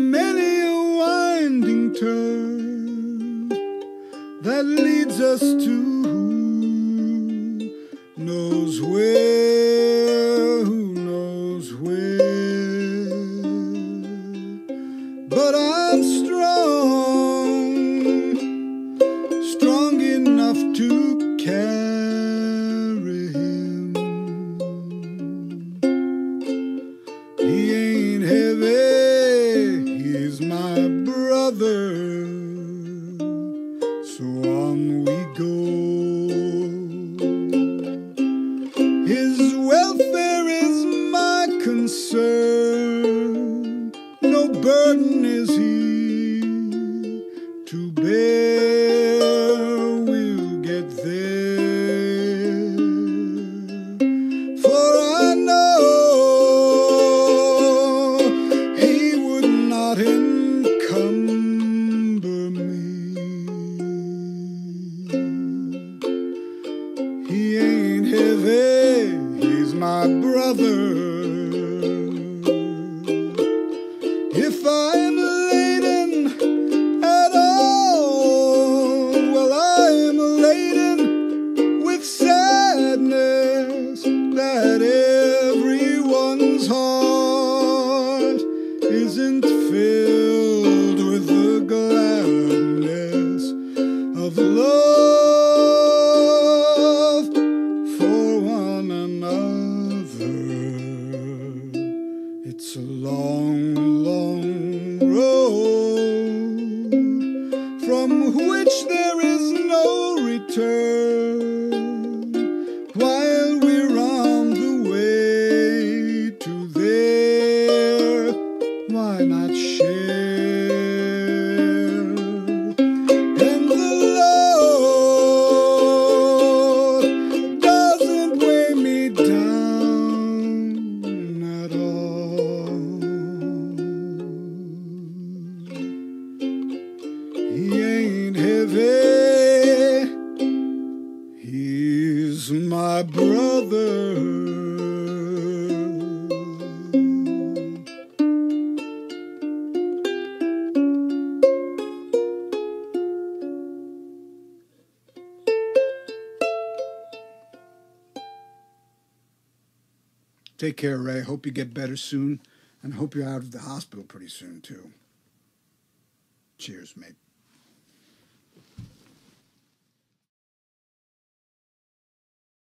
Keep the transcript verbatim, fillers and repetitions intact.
many a winding turn that leads us to who knows where, who knows where. But I'm strong, strong enough to carry him. He ain't heavy, he's my brother. So on we go. His welfare is my concern. No burden is he to bear. We'll get there. For I know he would not encumber me. He ain't heavy, he's my brother. If I'm laden at all, well, I'm laden with sadness that everyone's heart isn't filled with the gladness of love for one another. It's a long, long road from which there is no return. While we're on the way to there, why not share? And the Lord doesn't weigh me down at all. He ain't heavy, he's my brother. Take care, Ray. Hope you get better soon, and hope you're out of the hospital pretty soon, too. Cheers, mate.